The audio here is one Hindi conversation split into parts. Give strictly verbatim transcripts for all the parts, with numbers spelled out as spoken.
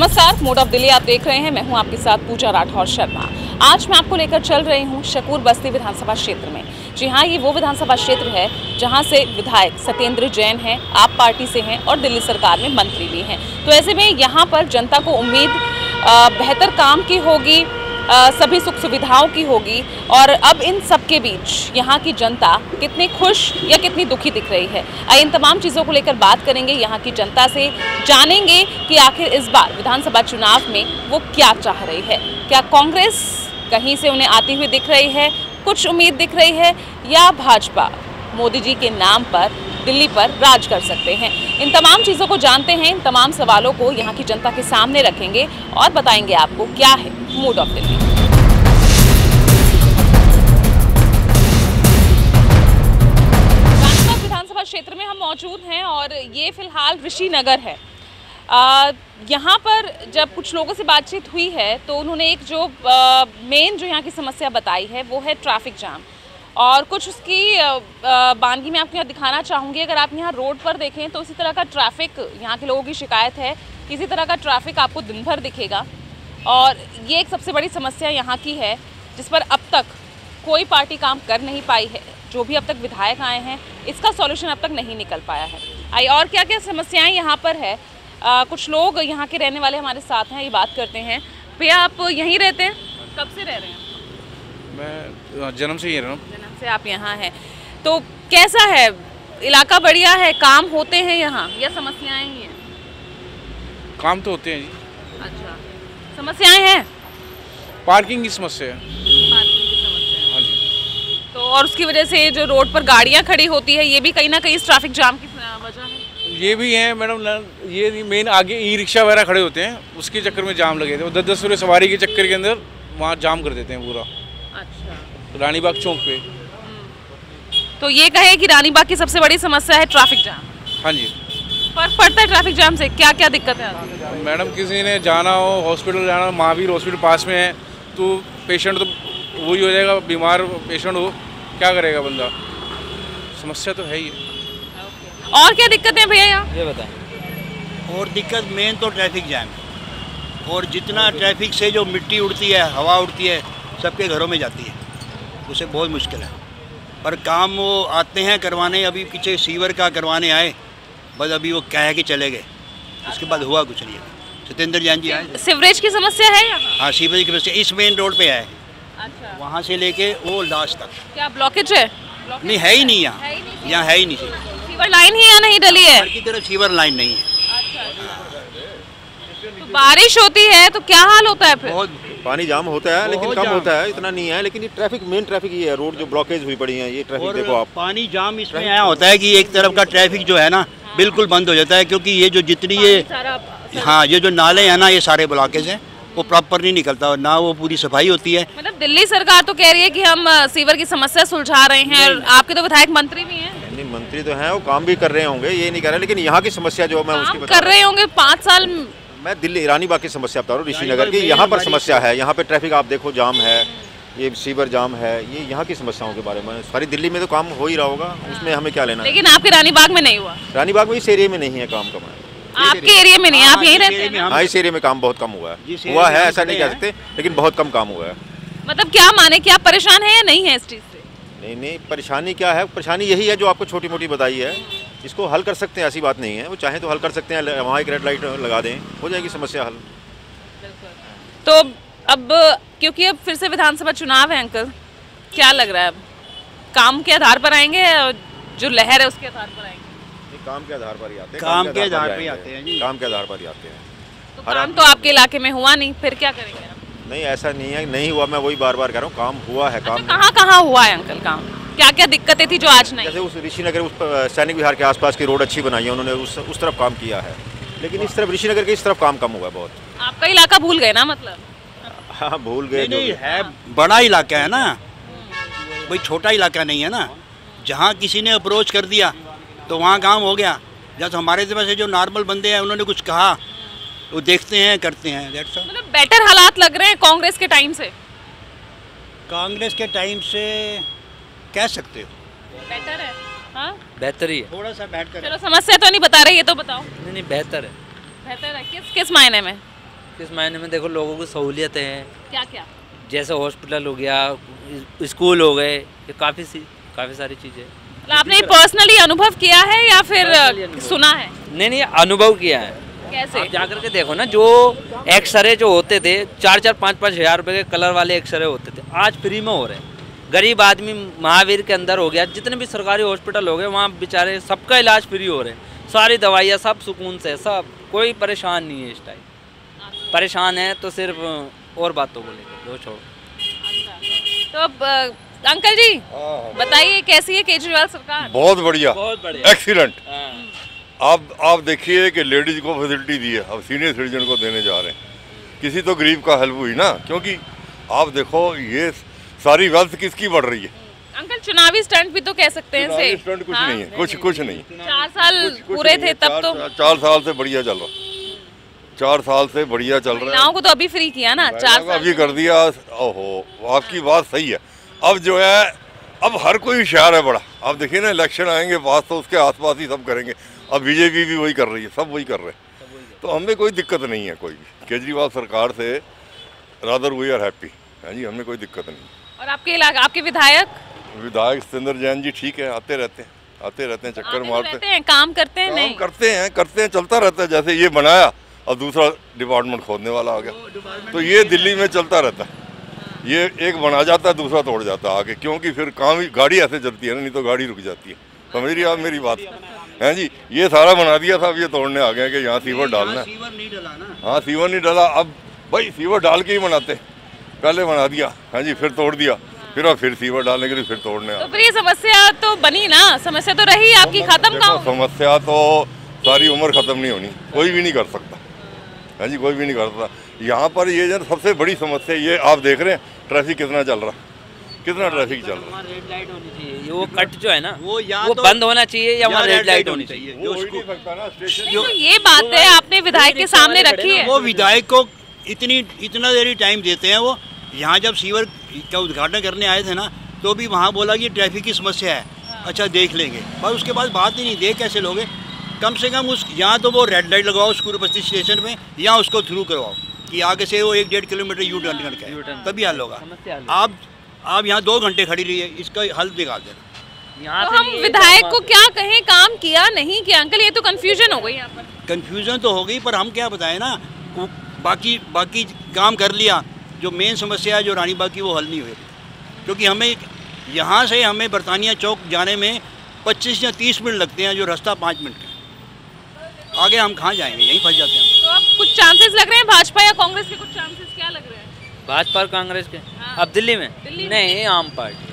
नमस्कार, मोड ऑफ दिल्ली आप देख रहे हैं। मैं हूं आपके साथ पूजा राठौर शर्मा। आज मैं आपको लेकर चल रही हूं शकूर बस्ती विधानसभा क्षेत्र में। जी हां, ये वो विधानसभा क्षेत्र है जहां से विधायक सत्येंद्र जैन हैं, आप पार्टी से हैं और दिल्ली सरकार में मंत्री भी हैं। तो ऐसे में यहां पर जनता को उम्मीद बेहतर काम की होगी, आ, सभी सुख सुविधाओं की होगी। और अब इन सब के बीच यहाँ की जनता कितनी खुश या कितनी दुखी दिख रही है, आइए इन तमाम चीज़ों को लेकर बात करेंगे यहाँ की जनता से। जानेंगे कि आखिर इस बार विधानसभा चुनाव में वो क्या चाह रही है। क्या कांग्रेस कहीं से उन्हें आती हुई दिख रही है, कुछ उम्मीद दिख रही है, या भाजपा मोदी जी के नाम पर दिल्ली पर राज कर सकते हैं। इन तमाम चीज़ों को जानते हैं, इन तमाम सवालों को यहाँ की जनता के सामने रखेंगे और बताएंगे आपको क्या है मूड ऑफ दिल्ली। गाजियाबाद विधानसभा क्षेत्र में हम मौजूद हैं और ये फिलहाल ऋषि नगर है। यहाँ पर जब कुछ लोगों से बातचीत हुई है तो उन्होंने एक जो मेन जो यहाँ की समस्या बताई है वो है ट्रैफिक जाम, और कुछ उसकी बानगी मैं आपको यहाँ दिखाना चाहूँगी। अगर आप यहाँ रोड पर देखें तो इसी तरह का ट्रैफिक यहाँ के लोगों की शिकायत है, इसी तरह का ट्रैफिक आपको दिन भर दिखेगा। और ये एक सबसे बड़ी समस्या यहाँ की है जिस पर अब तक कोई पार्टी काम कर नहीं पाई है। जो भी अब तक विधायक आए हैं इसका सॉल्यूशन अब तक नहीं निकल पाया है। आई और क्या क्या समस्याएं यहाँ पर है, आ, कुछ लोग यहाँ के रहने वाले हमारे साथ हैं, ये बात करते हैं। भैया आप यहीं रहते हैं, कब से रह रहे हैं? मैं जन्म से ही रह रहा हूँ। जन्म से आप यहाँ हैं, तो कैसा है इलाका? बढ़िया है, काम होते हैं यहाँ या समस्याएं ही हैं? काम तो होते हैं जी। अच्छा, समस्याएं हैं? पार्किंग की समस्या है। पार्किंग की समस्या है। हाँ जी। तो और उसकी वजह से जो रोड पर गाड़ियाँ खड़ी होती है ये भी कहीं ना कहीं इस ट्रैफिक जाम की वजह है। ये भी है मैडम, ये मेन आगे ई रिक्शा वगैरह खड़े होते हैं, उसके चक्कर में जाम लगे थे। दस दस रुपये सवारी के चक्कर के अंदर वहाँ जाम कर देते हैं पूरा। अच्छा, रानी बाग चौक पे। तो ये कहे कि रानी बाग की सबसे बड़ी समस्या है ट्रैफिक जाम। हाँ जी। फर्क पड़ता है ट्रैफिक जाम से? क्या क्या दिक्कत है मैडम? किसी ने जाना हो, हॉस्पिटल जाना हो, महावीर हॉस्पिटल पास में है, तो पेशेंट तो वही हो जाएगा, बीमार पेशेंट हो, क्या करेगा बंदा? समस्या तो है ही। और क्या दिक्कत है भैया यहाँ? ये बताएं। और दिक्कत मेन तो ट्रैफिक जाम, और जितना ट्रैफिक से जो मिट्टी उड़ती है, हवा उड़ती है, सबके घरों में जाती है, उसे बहुत मुश्किल है। पर काम वो आते हैं करवाने, अभी पीछे सीवर का करवाने आए, बस अभी वो कह के चले गए, उसके बाद हुआ कुछ नहीं है। सत्येंद्र जैन जी आए। सीवरेज की समस्या है यहाँ? हाँ, सीवरेज की समस्या इस मेन रोड पे है। अच्छा। वहाँ वहाँ से लेके वो लास्ट तक। क्या ब्लॉकेज है? नहीं, है ही नहीं यहाँ, यहाँ है ही नहीं। सीवर लाइन ही यहाँ नहीं डली है? हर की तरफ सीवर लाइन नहीं है। तो बारिश होती है तो क्या हाल होता है फिर? बहुत पानी जाम होता है, लेकिन कम होता है, इतना नहीं है। लेकिन ये ट्रैफिक, मेन ट्रैफिक ये है, रोड जो ब्लॉकेज हुई पड़ी है, ये ट्रैफिक देखो आप। पानी जाम इसमें आया होता है कि एक तरफ का ट्रैफिक जो है ना बिल्कुल बंद हो जाता है, क्योंकि ये जो जितनी ये हाँ ये जो नाले हैं ना, ये सारे ब्लॉकेज हैं, वो प्रॉपर नहीं निकलता और ना वो पूरी सफाई होती है। मतलब दिल्ली सरकार तो कह रही है कि हम सीवर की समस्या सुलझा रहे हैं, और आपके तो विधायक मंत्री भी हैं। नहीं, मंत्री तो हैं, वो काम भी कर रहे होंगे, ये नहीं कर रहे, लेकिन यहाँ की समस्या जो मैं उसकी कर रहे होंगे पाँच साल। मैं दिल्ली रानी बाग की समस्या बता रहा हूँ, ऋषि नगर की। यहाँ पर समस्या है, यहाँ पे ट्रैफिक आप देखो जाम है, ये सीवर जाम है, ये यहाँ की समस्याओं के बारे में। सारी दिल्ली में तो काम हो ही रहा होगा, उसमें हमें क्या लेना। लेकिन आपके रानी बाग में नहीं हुआ? रानी बाग में इस एरिया में नहीं है काम कम है। आपके एरिया में नहीं, आप यहीं रहते हैं? हाँ, इस एरिया में काम बहुत कम हुआ है। हुआ है ऐसा नहीं कह सकते, लेकिन बहुत कम काम हुआ है। मतलब क्या माने, क्या परेशान है या नहीं है इस चीज़ से? नहीं नहीं, परेशानी क्या है? परेशानी यही है जो आपको छोटी मोटी बताई है, इसको हल कर सकते हैं, ऐसी बात नहीं है। वो चाहें तो हल कर सकते हैं, वहाँ एक रेड लाइट लगा दें, हो जाएगी समस्या हल। तो अब क्योंकि अब फिर से विधानसभा चुनाव है अंकल, क्या लग रहा है अब काम के आधार पर आएंगे, जो लहर है उसके आधार पर आएंगे? काम के आधार पर ही आते हैं। काम के आधार पर ही आते हैं जी। काम के आधार पर ही आते हैं। तो काम तो आपके इलाके में हुआ नहीं, फिर क्या करेंगे? नहीं, ऐसा नहीं है, नहीं हुआ, मैं वही बार बार कह रहा हूँ, काम हुआ है। काम कहाँ कहाँ हुआ है अंकल काम? क्या क्या दिक्कतें थी जो आज नहीं? जैसे उस ऋषि नगर, उस सैनिक विहार के आसपास की रोड अच्छी बनाई है उन्होंने, उस उस तरफ काम किया है, लेकिन इस तरफ ऋषि नगर के इस तरफ काम कम हुआ है बहुत। आपका इलाका भूल गए ना? मतलब हाँ, भूल गए। नहीं, है बड़ा इलाका है ना, कोई छोटा इलाका नहीं है ना। जहाँ किसी ने अप्रोच कर दिया तो वहाँ काम हो गया। जैसे हमारे से जो नॉर्मल बंदे हैं, उन्होंने कुछ कहा, वो देखते हैं, करते हैं। मतलब बेटर हालात लग रहे हैं कांग्रेस के टाइम से? कांग्रेस के टाइम से कह सकते हो, बेटर है। हाँ, बेहतर ही है। थोड़ा सा बैठ कर। चलो, समस्या तो नहीं बता रहे, ये तो बताओ। नहीं नहीं बेहतर है। बेहतर है किस किस मायने में? किस मायने में? देखो लोगों की सहूलियतें हैं, क्या क्या? जैसे हॉस्पिटल हो गया, स्कूल हो गए, ये काफ़ी सी काफ़ी सारी चीज़ें। मतलब आपने पर्सनली अनुभव किया है या फिर सुना है? नहीं नहीं, अनुभव किया है। कैसे? आप जाकर के देखो ना, जो एक्सरे जो होते थे चार चार पाँच पाँच हज़ार रुपये के कलर वाले एक्सरे होते थे, आज फ्री में हो रहे हैं। गरीब आदमी महावीर के अंदर हो गया, जितने भी सरकारी हॉस्पिटल हो गए वहाँ बेचारे सबका इलाज फ्री हो रहे हैं, सारी दवाइयाँ सब सुकून से, सब कोई परेशान नहीं है इस टाइम। परेशान है तो सिर्फ और बातों को लेकर, दो छोड़ो। तो अब अ, अंकल जी बताइए कैसी है केजरीवाल सरकार? बहुत बढ़िया, बहुत बढ़िया, एक्सीलेंट। आप आप देखिए कि लेडीज को फैसिलिटी दी है, अब सीनियर सिटीजन को देने जा रहे हैं। किसी तो गरीब का हेल्प हुई ना, क्योंकि आप देखो ये सारी वेल्थ किसकी बढ़ रही है। अंकल चुनावी स्टंट भी तो कह सकते हैं इसे। स्टंट कुछ हाँ? नहीं है, कुछ कुछ नहीं। चार साल कुछ- कुछ पूरे नहीं थे है, तब चार- तो चार साल से बढ़िया चल रहा, चार साल से बढ़िया चल रहा है। महिलाओं को तो अभी फ्री किया ना, चार महिलाओं को साल अभी कर दिया। ओहो, आपकी बात सही है। अब जो है, अब हर कोई होशियार है बड़ा। आप देखिए ना, इलेक्शन आएंगे पास तो उसके आसपास ही सब करेंगे। अब बीजेपी भी वही कर रही है, सब वही कर रहे हैं, तो हमें कोई दिक्कत नहीं है कोई भी। केजरीवाल सरकार से रादर वी आर हैप्पी। हाँ जी, हमें कोई दिक्कत नहीं। और आपके इलाके आपके विधायक विधायक सतेंद्र जैन जी ठीक है, आते रहते हैं, आते रहते हैं, चक्कर आते तो मारते रहते हैं, काम करते हैं? काम नहीं करते हैं, करते हैं, चलता रहता है। जैसे ये बनाया, अब दूसरा डिपार्टमेंट खोदने वाला आ गया, तो ये दिल्ली में चलता रहता है। ये एक बना जाता है, दूसरा तोड़ जाता है आगे, क्योंकि फिर काम ही गाड़ी ऐसे चलती है ना, नहीं तो गाड़ी रुक जाती है। समझ रही आप मेरी बात? हैं जी, ये सारा बना दिया था, अब ये तोड़ने आ गए कि यहाँ सीवर डालना है। सीवर नहीं डला ना। हाँ, सीवर नहीं डाला। अब भाई सीवर डाल के ही बनाते, पहले बना दिया, हाँ जी, फिर तोड़ दिया, फिर अब फिर सीवर डालने के लिए फिर तोड़ने आ तो फिर ये समस्या तो बनी ना, समस्या तो रही आपकी, खत्म देखो, कहाँ होगी? समस्या तो सारी उम्र खत्म नहीं होनी, कोई भी नहीं कर सकता। हाँ जी, कोई भी नहीं कर सकता। यहाँ पर ये जो सबसे बड़ी समस्या, ये आप देख रहे हैं ट्रैफिक कितना चल रहा, कितना ट्रैफिक चल रहा है। रेड लाइट होनी चाहिए, ये वो कट जो है ना, वो या वो तो बंद होना चाहिए या वहाँ रेड लाइट होनी चाहिए। वो हो ही नहीं सकता ना स्टेशन। नहीं, तो ये बात है आपने विधायक के सामने रखी है। वो विधायक को इतनी इतना देरी टाइम देते हैं। वो यहाँ जब सीवर का उद्घाटन करने आए थे ना, तो भी वहाँ बोला कि ट्रैफिक की समस्या है, अच्छा देख लेंगे, बस उसके बाद बात ही नहीं, देख कैसे लोगे। कम से कम उस यहाँ तो वो रेड लाइट लगवाओ स्कूल बस्ती स्टेशन में, या उसको थ्रू करवाओ कि आगे से वो एक डेढ़ किलोमीटर यू टर्न करके आए, तभी हल होगा। आप आप यहाँ दो घंटे खड़ी रही है, इसका हल निकाल देना। यहाँ तो से हम नहीं, ये विधायक काम- को क्या कहें, काम किया नहीं किया? अंकल ये तो कंफ्यूजन हो गई यहाँ पर। कन्फ्यूज़न तो हो गई, पर हम क्या बताएं ना, वो बाकी बाकी काम कर लिया। जो मेन समस्या है जो रानी बाग की, वो हल नहीं हुई, क्योंकि हमें यहाँ से हमें बरतानिया चौक जाने में पच्चीस या तीस मिनट लगते हैं, जो रास्ता पाँच मिनट का। आगे हम कहाँ जाएंगे, यहीं फंस जाते हैं। तो अब कुछ चांसेस लग रहे हैं भाजपा या कांग्रेस के? कुछ चांसेस क्या लग रहे हैं? भाजपा और कांग्रेस के हाँ। अब दिल्ली में दिल्ली में? नहीं, आम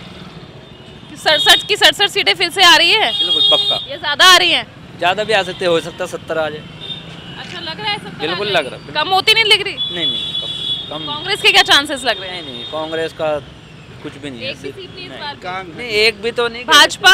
पार्टी सड़सठ की सड़सठ सीटें फिर से आ रही है? बिल्कुल पक्का। ये ज्यादा आ रही हैं? ज़्यादा भी आ सकते, हो सकता सत्तर आ जाए। अच्छा लग रहा है सत्तर आ बिल्कुल जाएगी? लग रहा है। कम होती नहीं लग रही? नहीं नहीं, कम कम कांग्रेस के क्या चांसेस लग रहे हैं? नहीं नहीं, कांग्रेस का कुछ भी नहीं है। एक भी सीट नहीं इस नहीं। बार? कांग- नहीं, एक भी तो नहीं। भाजपा?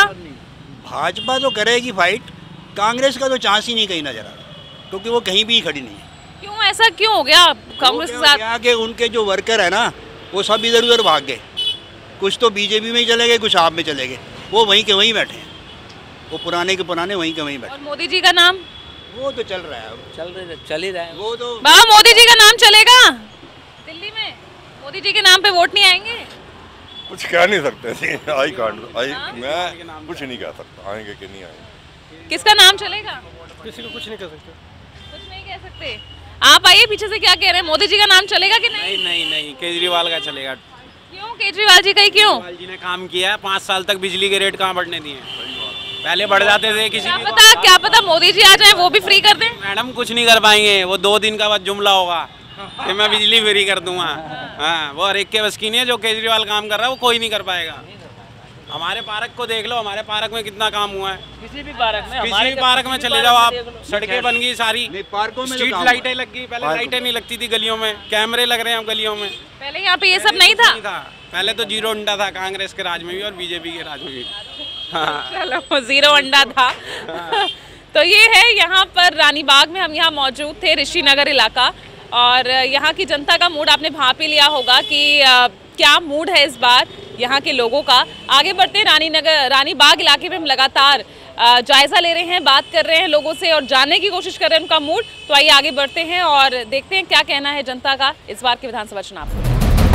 भाजपा तो करेगी फाइट, कांग्रेस का तो चांस ही नहीं कहीं नजर आ रहा, क्योंकि वो कहीं भी खड़ी नहीं है। क्यों ऐसा क्यों हो गया कांग्रेस के वो क्या साथ? हो गया कि उनके जो वर्कर है ना, वो सब इधर उधर भाग गए। कुछ तो बीजेपी में चले गए, कुछ आप में चले गए, वो वहीं के वहीं बैठे हैं। वो पुराने के पुराने वहीं के वहीं बैठे। और मोदी जी का नाम? वो तो चल रहा है अब। चल रहे चल ही रहा है। वो तो बाबा मोदी जी का नाम चलेगा दिल्ली में? मोदी जी के नाम पे वोट नहीं आएंगे? कुछ कह नहीं सकते। आई कांड आई मैं कुछ नहीं कह सकता, आएंगे कि नहीं आएंगे। किसका नाम चलेगा? किसी को कुछ नहीं कर सकते। कुछ नहीं कह सकते। आप आइए पीछे से, क्या कह रहे हैं, मोदी जी का नाम चलेगा कि नहीं? नहीं नहीं नहीं, केजरीवाल का चलेगा। क्यों केजरीवाल जी का ही क्यों? केजरीवाल जी ने काम किया है, पाँच साल तक बिजली के रेट कहाँ बढ़ने दिए? पहले बढ़ जाते थे किसी क्या भी। पता क्या पता मोदी जी आ जाए वो भी फ्री कर दें। मैडम कुछ नहीं कर पाएंगे, वो दो दिन का बाद जुमला होगा कि मैं बिजली फ्री कर दूंगा। हाँ, वो हर एक के बस की नहीं है। जो केजरीवाल काम कर रहा है वो कोई नहीं कर पाएगा। हमारे पार्क को देख लो, हमारे पार्क में कितना काम हुआ है। किसी भी पार्क में, किसी भी पार्क में चले जाओ आप, सड़कें बन गई सारी, नहीं, पार्कों में तो स्ट्रीट काम लाइटें लग गई। पहले लाइटें नहीं लगती थी गलियों में, कैमरे लग रहे हैं अब गलियों में। पहले यहाँ पे ये सब नहीं था। पहले तो जीरो अंडा था कांग्रेस के राज में भी और बीजेपी के राज में भी। हाँ। चलो जीरो अंडा था। तो ये है यहाँ पर रानी बाग में हम यहाँ मौजूद थे, ऋषि नगर इलाका, और यहाँ की जनता का मूड आपने भांप ही लिया होगा कि आ, क्या मूड है इस बार। यहाँ के लोगों का। आगे बढ़ते हैं, रानी नगर रानी बाग इलाके में हम लगातार जायजा ले रहे हैं, बात कर रहे हैं लोगों से और जानने की कोशिश कर रहे हैं उनका मूड। तो आइए आगे बढ़ते हैं और देखते हैं क्या कहना है जनता का इस बार के विधानसभा चुनाव में।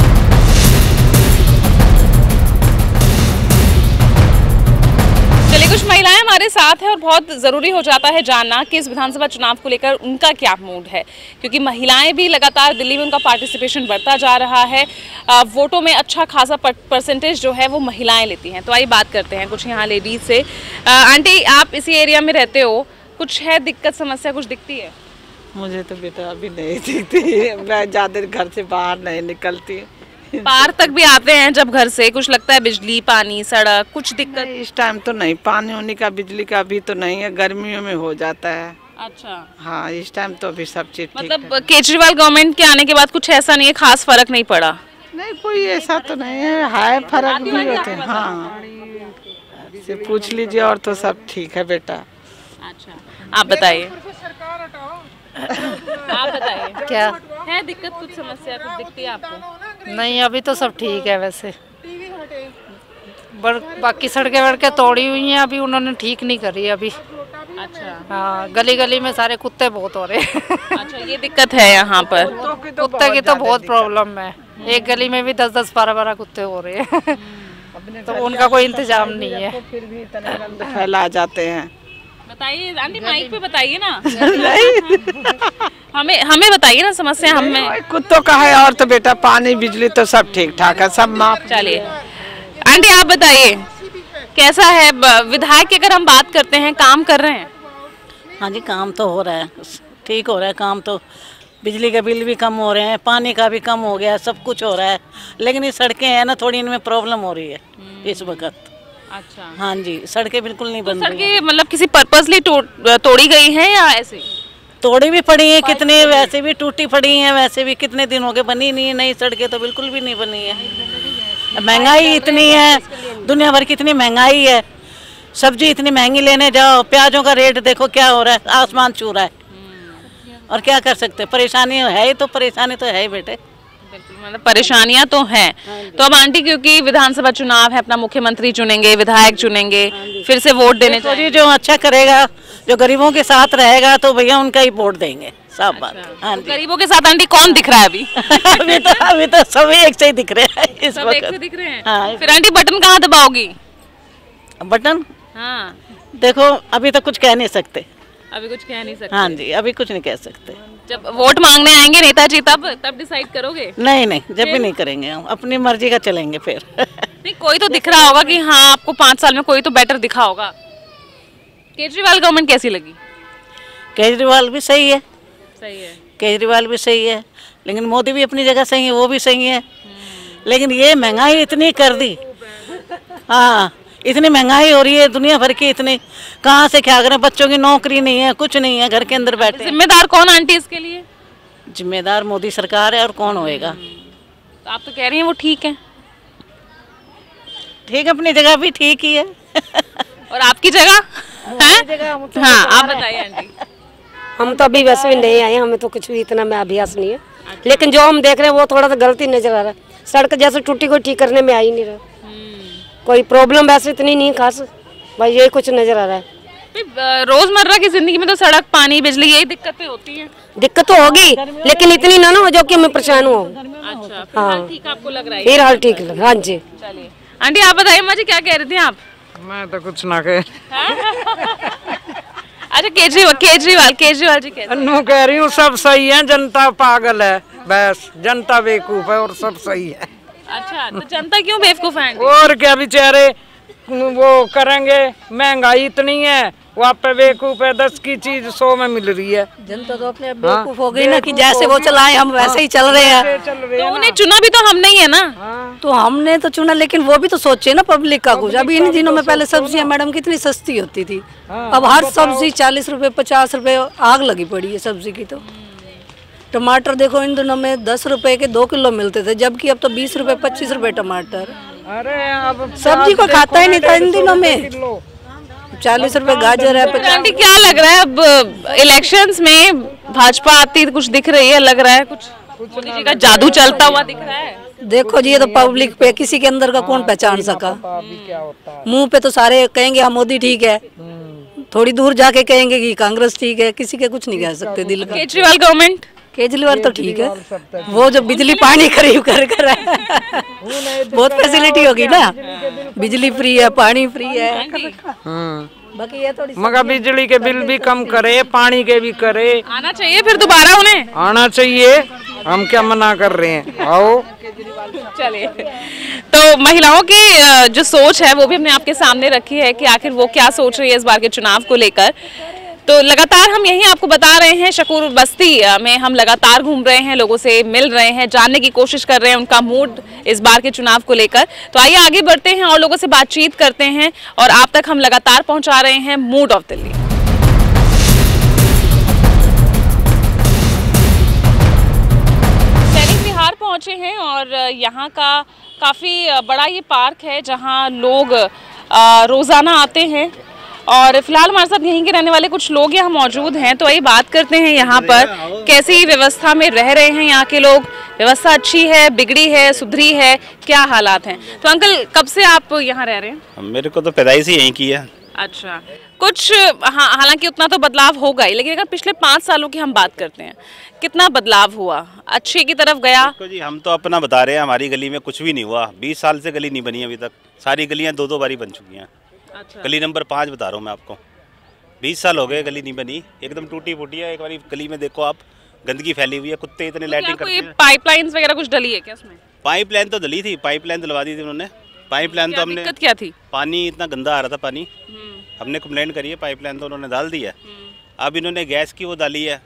चलिए, कुछ महिलाएं हमारे साथ हैं और बहुत ज़रूरी हो जाता है जानना कि इस विधानसभा चुनाव को लेकर उनका क्या मूड है, क्योंकि महिलाएं भी लगातार दिल्ली में उनका पार्टिसिपेशन बढ़ता जा रहा है। आ, वोटों में अच्छा खासा परसेंटेज जो है वो महिलाएं लेती हैं। तो आइए बात करते हैं कुछ यहाँ लेडीज से। आ, आंटी, आप इसी एरिया में रहते हो, कुछ है दिक्कत समस्या, कुछ दिखती है? मुझे तो बेटा अभी नहीं दिखती, मैं ज़्यादा घर से बाहर नहीं निकलती। पार तक भी आते हैं जब घर से, कुछ लगता है बिजली पानी सड़क कुछ दिक्कत? इस टाइम तो नहीं, पानी होने का बिजली का भी तो नहीं है, गर्मियों में हो जाता है। अच्छा हाँ, इस टाइम तो अभी सब चीज मतलब केजरीवाल गवर्नमेंट के आने के बाद कुछ ऐसा नहीं है, खास फर्क नहीं पड़ा? नहीं, कोई ऐसा तो नहीं है, हाय फर्क भी होते हैं। हाँ, से पूछ लीजिए और तो सब ठीक है बेटा। अच्छा, आप बताइए। आप बताइए क्या है दिक्कत, कुछ समस्या कुछ दिखती है आपको? नहीं, अभी तो सब ठीक है वैसे। बाकी सड़कें वड़कें तोड़ी हुई हैं, अभी उन्होंने ठीक नहीं करी अभी। अच्छा हाँ, गली गली में सारे कुत्ते बहुत हो रहे हैं। अच्छा, ये दिक्कत है यहाँ पर? कुत्ते की तो बहुत प्रॉब्लम है, एक गली में भी दस दस बारह बारह कुत्ते हो रहे हैं। तो उनका कोई इंतजाम नहीं है, फिर भी इतने गंद फैला जाते हैं। बताइए आंटी, माइक पे बताइए ना। हमें हमें बताइए ना समस्या। हमें कुत्तों का है और तो बेटा पानी बिजली तो सब ठीक ठाक है, सब माफ। चलिए आंटी, आप बताइए कैसा है विधायक की अगर हम बात करते हैं, काम कर रहे हैं? हाँ जी, काम तो हो रहा है, ठीक हो रहा है काम तो। बिजली का बिल भी कम हो रहे हैं, पानी का भी कम हो गया, सब कुछ हो रहा है। लेकिन ये सड़कें हैं ना, थोड़ी इनमें प्रॉब्लम हो रही है इस वक्त। अच्छा हाँ जी, सड़कें बिल्कुल नहीं बन तो रही। सड़कें मतलब किसी पर्पसली तोड़ी गई हैं या ऐसे तोड़ी भी पड़ी हैं कितनी, वैसे भी टूटी पड़ी हैं, वैसे भी कितने दिन हो गए बनी नहीं है। नई सड़कें तो बिल्कुल भी नहीं बनी है। महंगाई इतनी है, दुनिया भर की इतनी महंगाई है, सब्जी इतनी महंगी लेने जाओ, प्याजों का रेट देखो क्या हो रहा है, आसमान छू रहा है। और क्या कर सकते, परेशानी है ही, तो परेशानी तो है ही बेटे। बिल्कुल, मतलब परेशानियां तो हैं। तो अब आंटी, क्योंकि विधानसभा चुनाव है, अपना मुख्यमंत्री चुनेंगे, विधायक चुनेंगे, फिर से वोट देने चाहिए। जो अच्छा करेगा, जो गरीबों के साथ रहेगा, तो भैया उनका ही वोट देंगे, सब बात। हाँ जी, गरीबों के साथ आंटी कौन दिख रहा है अभी? अभी तो अभी तो सभी एक से ही दिख रहे हैं इस सब वक्त। एक से दिख रहे हैं। हाँ, फिर आंटी बटन कहाँ दबाओगी? बटन हाँ, देखो अभी तो कुछ कह नहीं सकते। अभी कुछ कह नहीं सकते? हाँ जी, अभी कुछ नहीं कह सकते। जब वोट मांगने आएंगे नेताजी तब तब डिसाइड करोगे? नहीं नहीं, जब भी नहीं करेंगे हम, अपनी मर्जी का चलेंगे फिर। नहीं, कोई तो दिख रहा होगा कि हाँ आपको पाँच साल में कोई तो बेटर दिखा होगा। केजरीवाल गवर्नमेंट कैसी लगी? केजरीवाल भी सही है, सही है, केजरीवाल भी सही है, लेकिन मोदी भी अपनी जगह सही है, वो भी सही है। लेकिन ये महंगाई इतनी कर दी, हाँ इतनी महंगाई हो रही है दुनिया भर की, इतनी कहाँ से क्या करें, बच्चों की नौकरी नहीं है, कुछ नहीं है, घर के अंदर बैठे। जिम्मेदार कौन आंटी इसके लिए? जिम्मेदार मोदी सरकार है, और कौन होएगा। तो आप तो कह रही हैं वो ठीक है? ठीक, अपनी जगह भी ठीक ही है। और आपकी जगह है? हाँ, आप बताइए आंटी। हम तो अभी वैसे भी नहीं आए, हमें तो कुछ भी इतना में अभ्यास नहीं है। लेकिन जो हम देख रहे हैं वो थोड़ा सा गलती नजर आ रहा है। सड़क जैसे टूटी कोई ठीक करने में आ ही नहीं रहा, कोई प्रॉब्लम वैसे इतनी नहीं खास, भाई यही कुछ नजर आ रहा है। रोजमर्रा की जिंदगी में तो सड़क पानी बिजली यही दिक्कतें होती हैं। दिक्कत तो होगी, लेकिन इतनी ना ना हो जो कि मैं परेशान हूँ। अच्छा, हाँ ठीक आपको लग रहा है? फिर हाल ठीक लग। हाँ जी, चलिए आंटी आप बताइए मुझे, क्या कह रही थी आप? मैं तो कुछ ना कह। अच्छा, केजरीवाल केजरीवाल केजरीवाल जी कहते हैं, कह रही हूँ सब सही है, जनता पागल है, बस जनता बेवकूफ है और सब सही है। अच्छा, तो जनता क्यों बेवकूफ है? और क्या बेचारे वो करेंगे, महंगाई इतनी है, वहाँ पे बेवकूफ है, दस की चीज सौ में मिल रही है। जनता तो अपने बेवकूफ हो गई ना, कि जैसे वो चलाए हम वैसे ही चल रहे हैं। तो उन्हें चुना भी तो हमने ही है ना। तो हमने तो चुना, लेकिन वो भी तो सोचे ना पब्लिक का कुछ। अभी इन दिनों में पहले सब्जियां मैडम कितनी सस्ती होती थी, अब हर सब्जी चालीस रुपए पचास रुपए, आग लगी पड़ी है सब्जी की। तो टमाटर देखो इन दिनों में दस रुपए के दो किलो मिलते थे, जबकि अब तो बीस रुपए पच्चीस रुपए टमाटर। अरे अब सब्जी को खाता ही नहीं था इन दिनों में, चालीस रुपए गाजर है। आंटी क्या लग रहा है अब इलेक्शंस में भाजपा आती कुछ दिख रही है, लग रहा है कुछ मोदी जी का जादू चलता हुआ दिख रहा है? देखो जी, ये तो पब्लिक पे, किसी के अंदर का कौन पहचान सका। मुंह पे तो सारे कहेंगे हाँ मोदी ठीक है, थोड़ी दूर जाके कहेंगे कि कांग्रेस ठीक है, किसी के कुछ नहीं कह सकते दिल का। केजरीवाल गवर्नमेंट, केजरीवाल तो ठीक है, वो जो बिजली पानी खरीद कर कर बहुत फैसिलिटी होगी ना, बिजली फ्री है, पानी फ्री है। बाकी ये थोड़ी मगर बिजली के बिल भी कम करे, पानी के भी करे। आना चाहिए फिर दोबारा उन्हें, आना चाहिए, हम क्या मना कर रहे हैं, आओ। चलिए, तो महिलाओं की जो सोच है वो भी हमने आपके सामने रखी है कि आखिर वो क्या सोच रही है इस बार के चुनाव को लेकर। तो लगातार हम यही आपको बता रहे हैं, शकूर बस्ती में हम लगातार घूम रहे हैं, लोगों से मिल रहे हैं, जानने की कोशिश कर रहे हैं उनका मूड इस बार के चुनाव को लेकर। तो आइए आगे बढ़ते हैं और लोगों से बातचीत करते हैं और आप तक हम लगातार पहुंचा रहे हैं मूड ऑफ दिल्ली। सैनिक विहार पहुंचे हैं और यहाँ का काफ़ी बड़ा ये पार्क है जहाँ लोग रोज़ाना आते हैं और फिलहाल हमारे साथ यहीं के रहने वाले कुछ लोग यहाँ मौजूद हैं। तो आइए बात करते हैं यहाँ पर कैसी व्यवस्था में रह रहे हैं यहाँ के लोग, व्यवस्था अच्छी है, बिगड़ी है, सुधरी है, क्या हालात हैं। तो अंकल, कब से आप यहाँ रह रहे हैं? मेरे को तो पैदाइश ही यहीं की है। अच्छा, कुछ हाँ, हालांकि उतना तो बदलाव होगा ही, लेकिन अगर पिछले पाँच सालों की हम बात करते हैं, कितना बदलाव हुआ, अच्छे की तरफ गया? देखो जी, हम तो अपना बता रहे हैं, हमारी गली में कुछ भी नहीं हुआ। बीस साल से गली नहीं बनी अभी तक, सारी गलियाँ दो दो बारी बन चुकी हैं। अच्छा। गली नंबर पाँच बता रहा हूँ मैं आपको, बीस साल हो गए गली नहीं बनी, एकदम टूटी फूटी है। एक बार गली में देखो आप, गंदगी फैली हुई है, कुत्ते इतने लैट्रिन करते हैं। पाइपलाइंस वगैरह कुछ डली है क्या उसमें? पाइपलाइन तो डली थी, पाइपलाइन दिलवा दी थी उन्होंने। पाइपलाइन तो हमने, दिक्कत क्या थी? पानी इतना गंदा आ रहा था पानी, हमने कंप्लेंट करी है, पाइपलाइन तो उन्होंने डाल दी है। अब इन्होंने गैस की वो डाली है,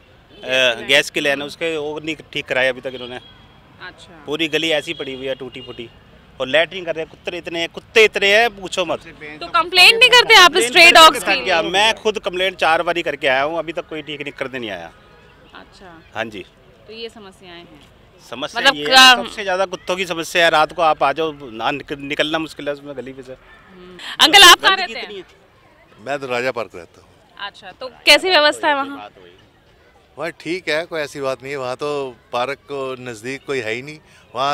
गैस की लाइन, उसके वो नहीं ठीक कराया अभी तक इन्होंने। अच्छा। पूरी गली ऐसी पड़ी हुई है टूटी फूटी, और लैटरिन कर रहे हैं, कुत्ते इतने हैं, कुत्ते इतने हैं पूछो मत। तो कंप्लेंट नहीं करते आप स्ट्रे डॉग्स की? क्या, मैं खुद कंप्लेंट चार बारी करके आया हूँ, अभी तक कोई ठीक नहीं करने नहीं आया। अच्छा। हाँ जी, तो ये समस्याएं हैं। समस्या मतलब ये है, सबसे ज्यादा कुत्तों की समस्या है। रात को आप आ जाओ, ना निकलना मुश्किल है उसमें गली पे से। अंकल, आप कहाँ रहते हैं? मैं तो राजा पार्क रहता हूँ। अच्छा, तो कैसी व्यवस्था है वहाँ? वहाँ ठीक है, कोई ऐसी बात नहीं है। वहाँ तो पार्क को नज़दीक कोई है ही नहीं। वहाँ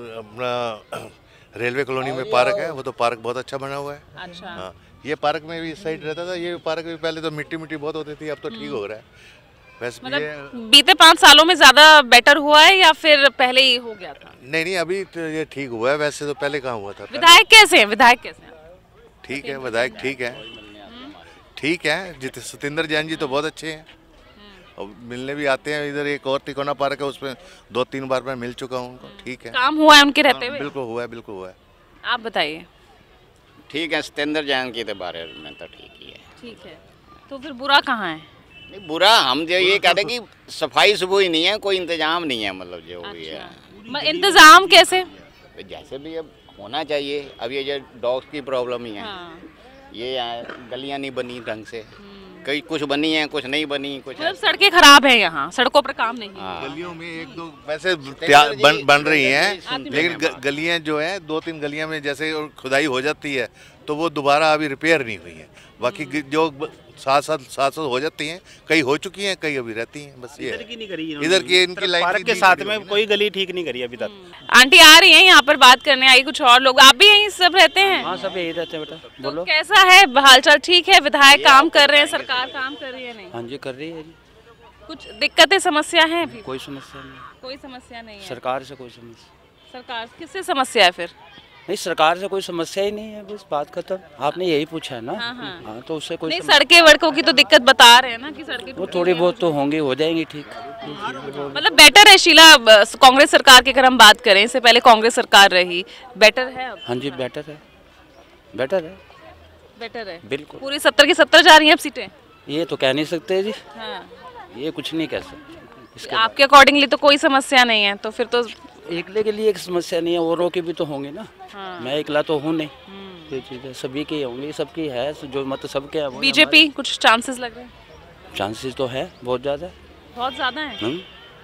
अपना रेलवे कॉलोनी में पार्क है, वो तो पार्क बहुत अच्छा बना हुआ है। अच्छा। हाँ, ये पार्क में भी इस साइड रहता था, ये पार्क भी पहले तो मिट्टी मिट्टी बहुत होती थी, अब तो ठीक हो रहा है। वैसे मतलब बीते पाँच सालों में ज़्यादा बेटर हुआ है या फिर पहले ही हो गया था? नहीं नहीं, अभी तो ये ठीक हुआ है, वैसे तो पहले कहाँ हुआ था। विधायक कैसे हैं? विधायक कैसे हैं? ठीक है, विधायक ठीक है, ठीक है। जित सतेंद्र जैन जी तो बहुत अच्छे हैं और मिलने भी आते हैं इधर। एक और तिकोना पार्क है, उसमें दो तीन बार मैं मिल चुका हूँ उनको, ठीक है। काम हुआ है उनके रहते हुए? बिल्कुल हुआ है, बिल्कुल हुआ है। आप बताइए। ठीक है, सतेंद्र जैन के तो बारे में तो ठीक ही है। ठीक है, तो फिर बुरा कहाँ है? नहीं, बुरा हम जो ये कहते हैं कि सफाई सुबह ही नहीं है, कोई इंतजाम नहीं है, मतलब जो भी है। इंतजाम कैसे? जैसे भी अब होना चाहिए। अब ये जो डॉग्स की प्रॉब्लम ही है, ये गलियाँ नहीं बनी ढंग से, कई कुछ बनी है, कुछ नहीं बनी, कुछ मतलब सड़कें खराब है, यहाँ सड़कों पर काम नहीं है। गलियों में एक दो वैसे बन बन रही हैं, लेकिन गलियां जो है, दो तीन गलियां में जैसे खुदाई हो जाती है तो वो दोबारा अभी रिपेयर नहीं हुई है। बाकी जो साथ साथ साथ साथ हो जाती हैं, कई हो चुकी हैं, कई अभी रहती हैं। बस ये इधर की नहीं करी, इधर की इनकी लाइन पार्क के साथ में कोई गली ठीक नहीं करी अभी तक। आंटी आ रही हैं यहाँ पर बात करने, आई कुछ और लोग। आप भी यहीं सब रहते हैं? हाँ, सब यही रहते हैं बेटा। बोलो, तो कैसा है हालचाल? ठीक है, विधायक काम कर रहे हैं, सरकार काम कर रही है? नहीं, हाँ जी कर रही है जी। कुछ दिक्कतें समस्या है? कोई समस्या नहीं, कोई समस्या नहीं है। सरकार से कोई समस्या? सरकार किससे समस्या है फिर? नहीं, सरकार से कोई समस्या ही नहीं है, बस बात खत्म। आपने यही पूछा है ना? हाँ, हाँ। हाँ, तो उससे कोई नहीं, सड़कें वड़कों की तो दिक्कत बता रहे हैं ना कि सड़कें वो थोड़ी बहुत तो होंगी, हो जाएंगी ठीक। मतलब बेटर है शीला, कांग्रेस सरकार की अगर हम बात करें, इससे पहले कांग्रेस सरकार रही, बेटर है अब? हाँ जी, बेटर है, बेटर है, बेटर है बिल्कुल। पूरी सत्तर की सत्तर जा रही हैं अब सीटें? ये तो कह नहीं सकते जी। हाँ। ये कुछ नहीं कह सकते। आपके अकॉर्डिंगली तो कोई समस्या नहीं है, तो फिर तो एकले के लिए एक समस्या नहीं है, औरों की भी तो होंगी ना। हाँ। मैं एकला तो हूँ नहीं, ये चीज़ है, सभी की होंगी, सबकी है, जो मत सबके है। बीजेपी कुछ चांसेस लग रहे हैं? चांसेस तो है, बहुत ज़्यादा, बहुत ज़्यादा है।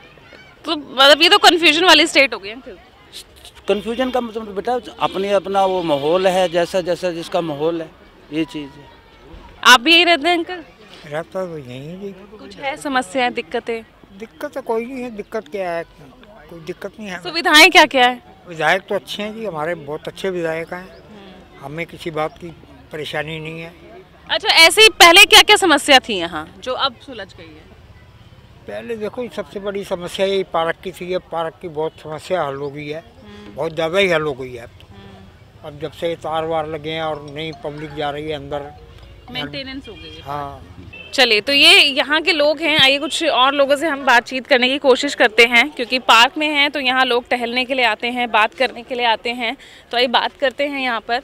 तो मतलब ये तो कंफ्यूजन वाली स्टेट हो गई अंकल। कंफ्यूजन का मतलब बेटा अपने अपना वो माहौल है, जैसा जैसा जिसका माहौल है, ये चीज़ है। आप भी यही रहते हैं अंकल? रहता तो यहीं जी। कुछ है समस्याएं, दिक्कतें? दिक्कत तो कोई नहीं है, दिक्कत क्या है, कोई दिक्कत नहीं है। सुविधाएं क्या क्या है? विधायक तो अच्छे हैं जी, हमारे बहुत अच्छे विधायक हैं, हमें किसी बात की परेशानी नहीं है। अच्छा, ऐसे ही पहले क्या क्या समस्या थी यहाँ जो अब सुलझ गई है? पहले देखो सबसे बड़ी समस्या यही पार्क की थी, अब पार्क की बहुत समस्या हल हो गई है, बहुत ज़्यादा ही हल हो गई है अब तो। अब जब से तार वार लगे हैं और नई पब्लिक जा रही है अंदर, मेंटेनेंस हो गई है। हाँ। चलिए, तो ये यहाँ के लोग हैं, आइए कुछ और लोगों से हम बातचीत करने की कोशिश करते हैं, क्योंकि पार्क में हैं तो यहाँ लोग टहलने के लिए आते हैं, बात करने के लिए आते हैं। तो आइए बात करते हैं यहाँ पर।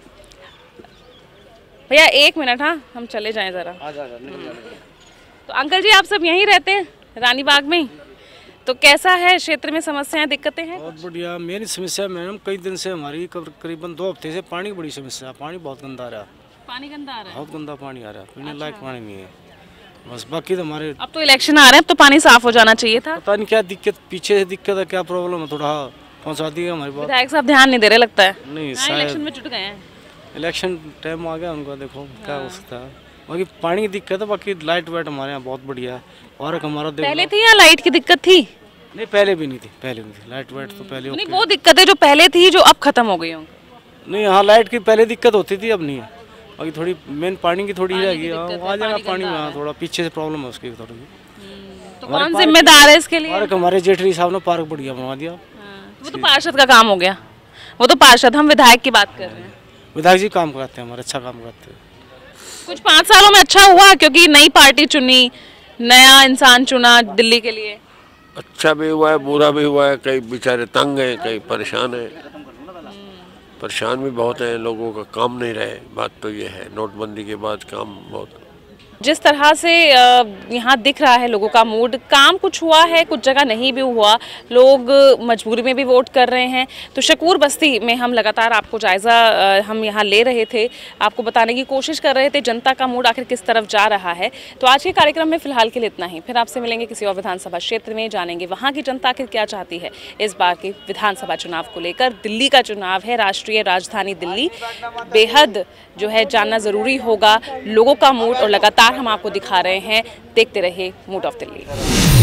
भैया एक मिनट, हाँ हम चले जाएं ज़रा। तो अंकल जी, आप सब यहीं रहते हैं रानी बाग में ही? तो कैसा है क्षेत्र में, समस्याएं दिक्कतें हैं? बहुत बढ़िया। मेरी समस्या मैडम कई दिन से हमारी करीबन दो हफ्ते से पानी की बड़ी समस्या, पानी बहुत गंदा आ रहा है। पानी गंदा आ रहा है? बहुत गंदा पानी आ रहा है, पीने लायक पानी नहीं है बस। बाकी तो हमारे अब तो इलेक्शन आ रहे हैं, अब तो पानी साफ हो जाना चाहिए था। पता नहीं क्या दिक्कत, पीछे से दिक्कत है, क्या प्रॉब्लम है, थोड़ा पहुँचा दिया हमारी बात। विधायक साहब ध्यान नहीं दे रहे लगता है। नहीं, इलेक्शन में जुट गए हैं। इलेक्शन टाइम आ गया उनका, देखो क्या हो सकता है। बाकी पानी की दिक्कत है, बाकी लाइट वाइट हमारे यहाँ बहुत बढ़िया है। और हमारा पहले थी या लाइट की दिक्कत थी? नहीं, पहले भी नहीं थी, पहले भी थी लाइट वाइट तो पहले। नहीं, वो दिक्कतें जो पहले थी जो अब खत्म हो गई होंगी। नहीं, हाँ लाइट की पहले दिक्कत होती थी, अब नहीं है। बाकी थोड़ी मेन पानी की थोड़ी रहेगी, आ जाएगा पानी में। हाँ, थोड़ा पीछे से प्रॉब्लम है उसकी थोड़ी। तो कौन जिम्मेदार है इसके लिए? पार्क हमारे जेठरी साहब ने पार्क बढ़िया बनवा दिया। वो तो पार्षद का काम हो गया, वो तो पार्षद, हम विधायक की बात कर रहे हैं। विधायक जी काम करते हैं हमारे, अच्छा काम करते हैं। कुछ पाँच सालों में अच्छा हुआ क्योंकि नई पार्टी चुनी, नया इंसान चुना दिल्ली के लिए? अच्छा भी हुआ है, बुरा भी हुआ है। कई बेचारे तंग हैं, कई परेशान हैं। परेशान भी बहुत हैं, लोगों का काम नहीं रहे। बात तो ये है, नोटबंदी के बाद काम बहुत। जिस तरह से यहाँ दिख रहा है लोगों का मूड, काम कुछ हुआ है, कुछ जगह नहीं भी हुआ, लोग मजबूरी में भी वोट कर रहे हैं। तो शकूर बस्ती में हम लगातार आपको जायज़ा हम यहाँ ले रहे थे, आपको बताने की कोशिश कर रहे थे जनता का मूड आखिर किस तरफ जा रहा है। तो आज के कार्यक्रम में फ़िलहाल के लिए इतना ही, फिर आपसे मिलेंगे किसी और विधानसभा क्षेत्र में, जानेंगे वहाँ की जनता आखिर क्या चाहती है इस बार के विधानसभा चुनाव को लेकर। दिल्ली का चुनाव है, राष्ट्रीय राजधानी दिल्ली, बेहद जो है जानना ज़रूरी होगा लोगों का मूड, और लगातार हम आपको दिखा रहे हैं। देखते रहिए मूड ऑफ दिल्ली।